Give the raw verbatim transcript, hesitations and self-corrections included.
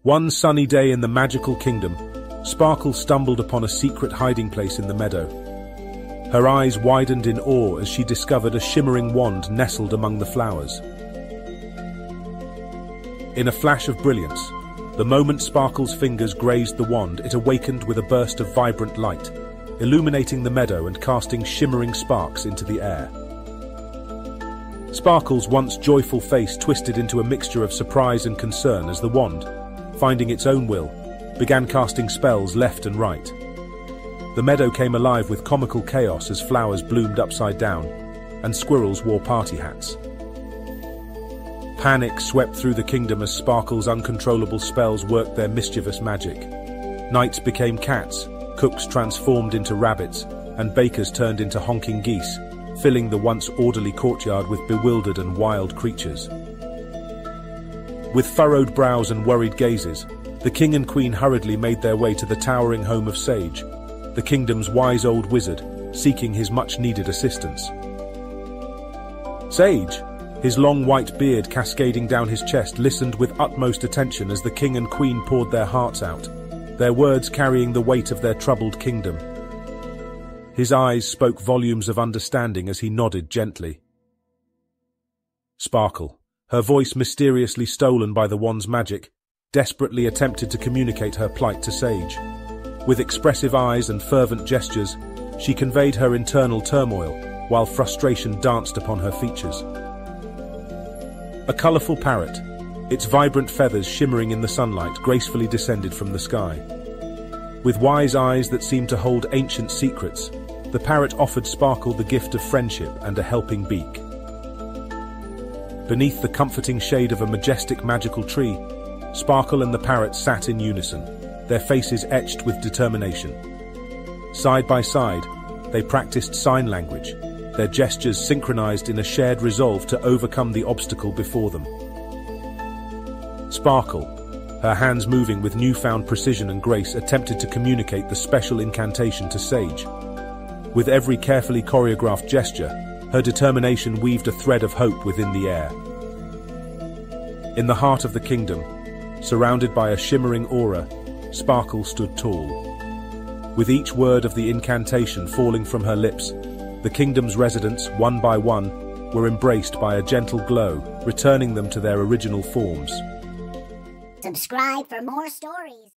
One sunny day in the magical kingdom, Sparkle stumbled upon a secret hiding place in the meadow. Her eyes widened in awe as she discovered a shimmering wand nestled among the flowers. In a flash of brilliance, the moment Sparkle's fingers grazed the wand, it awakened with a burst of vibrant light, illuminating the meadow and casting shimmering sparks into the air. Sparkle's once joyful face twisted into a mixture of surprise and concern as the wand, finding its own will, began casting spells left and right. The meadow came alive with comical chaos as flowers bloomed upside down, and squirrels wore party hats. Panic swept through the kingdom as Sparkle's uncontrollable spells worked their mischievous magic. Knights became cats, cooks transformed into rabbits, and bakers turned into honking geese, filling the once orderly courtyard with bewildered and wild creatures. With furrowed brows and worried gazes, the king and queen hurriedly made their way to the towering home of Sage, the kingdom's wise old wizard, seeking his much-needed assistance. Sage, his long white beard cascading down his chest, listened with utmost attention as the king and queen poured their hearts out, their words carrying the weight of their troubled kingdom. His eyes spoke volumes of understanding as he nodded gently. Sparkle, her voice mysteriously stolen by the wand's magic, desperately attempted to communicate her plight to Sage. With expressive eyes and fervent gestures, she conveyed her internal turmoil, while frustration danced upon her features. A colourful parrot, its vibrant feathers shimmering in the sunlight, gracefully descended from the sky. With wise eyes that seemed to hold ancient secrets, the parrot offered Sparkle the gift of friendship and a helping beak. Beneath the comforting shade of a majestic magical tree, Sparkle and the parrot sat in unison, their faces etched with determination. Side by side, they practiced sign language, their gestures synchronized in a shared resolve to overcome the obstacle before them. Sparkle, her hands moving with newfound precision and grace, attempted to communicate the special incantation to Sage. With every carefully choreographed gesture, her determination weaved a thread of hope within the air. In the heart of the kingdom, surrounded by a shimmering aura, Sparkle stood tall. With each word of the incantation falling from her lips, the kingdom's residents, one by one, were embraced by a gentle glow, returning them to their original forms. Subscribe for more stories.